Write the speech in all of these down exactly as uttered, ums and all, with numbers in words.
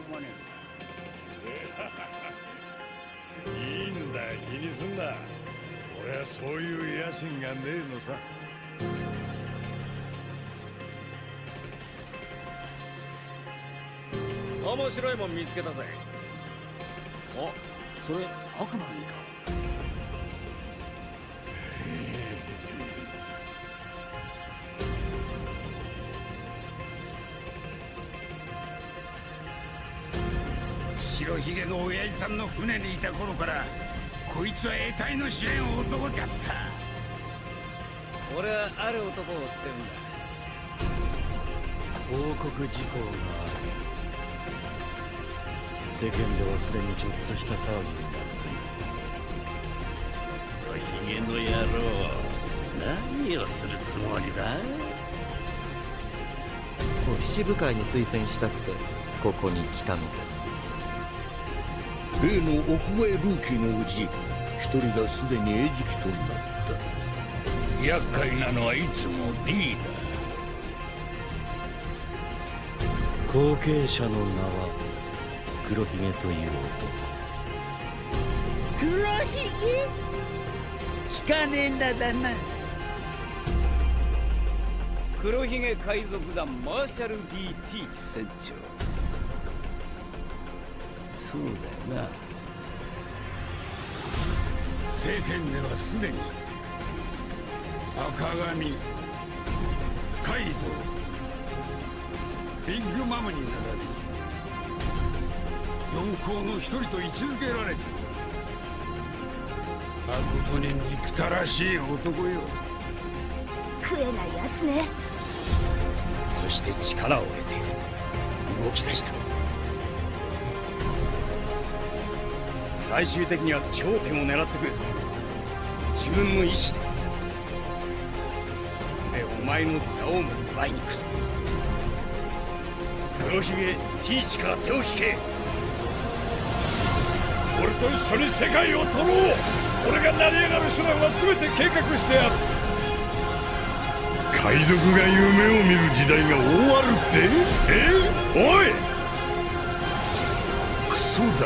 まねいいんだ、気にすんな。俺はそういう野心がねえのさ。 面白いもん見つけたぜ。あ、それ悪魔の実か。白ひげの親父さんの船にいた頃からこいつは得体の知れん男だった。俺はある男を追ってるんだ。報告事項がある。世間ではすでにちょっとした騒ぎになっている。黒ひげの野郎、何をするつもりだ？ 七部会に推薦したくてここに来たのです。 例の屋外ルーキーのうち一人がすでに餌食となった。厄介なのはいつも D だ。 後継者の名は黒ひげという男。 黒ひげ？聞かねえんだだな。 黒ひげ海賊団マーシャル D ティーチ船長。そうだよな。 世間ではすでに赤髪、カイドウ、ビッグマムに並び四皇の一人と位置づけられている。誠に憎たらしい男よ。 食えないやつね。 そして力を得て動き出した。最終的には頂点を狙ってくるぞ。自分の意志ででお前の座をも奪いに来る。黒ひげティーチから手を引け。俺と一緒に世界を取ろう。俺が成り上がる手段は全て計画してやる。 海賊が夢を見る時代が終わるって？え？おい！クソだ。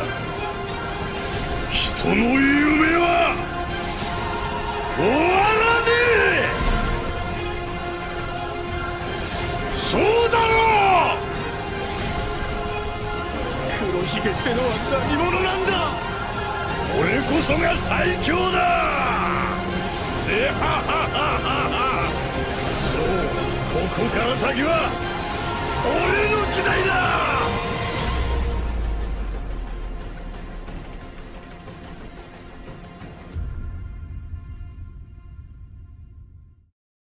人の夢は終わらねえ。そうだろう。 黒ひげってのは何者なんだ。 俺こそが最強だ。ぜはははは。そう、ここから先は俺の時代だ。